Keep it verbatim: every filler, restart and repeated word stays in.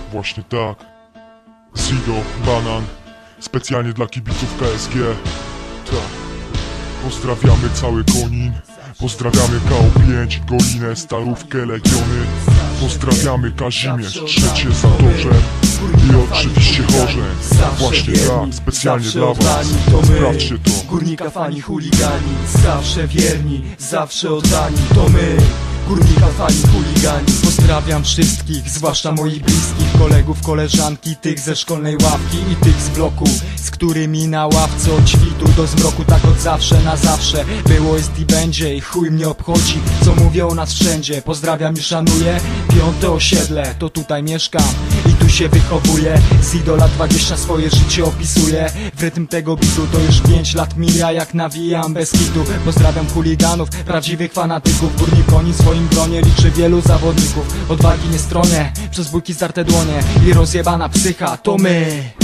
Właśnie tak. Sido, Banan. Specjalnie dla kibiców K S G. Tak. Pozdrawiamy cały Konin. Pozdrawiamy K O pięć, Golinę, Starówkę, Legiony. Pozdrawiamy Kazimierz, trzecie Zatorzem. I oczywiście Chorzeń. Właśnie tak, specjalnie dla was. Sprawdźcie to. Górnika fani chuligani, zawsze wierni, zawsze oddani. To my, Górnika fani chuligani. Pozdrawiam wszystkich, zwłaszcza moich bliskich kolegów, koleżanki, tych ze szkolnej ławki i tych z bloku, z którymi na ławce od świtu do zmroku, tak od zawsze na zawsze było, jest i będzie, i chuj mnie obchodzi, co mówią o nas wszędzie. Pozdrawiam i szanuję piąte osiedle, to tutaj mieszkam i tu się wychowuję. Z idola dwadzieścia swoje życie opisuję. W rytm tego bitu to już pięć lat mija, jak nawijam bez kitu. Pozdrawiam chuliganów, prawdziwych fanatyków. Górnik Konin w swoim gronie liczy wielu zawodników. Odwagi nie stronię, przez bójki zdarte dłonie i rozjebana psycha, to my.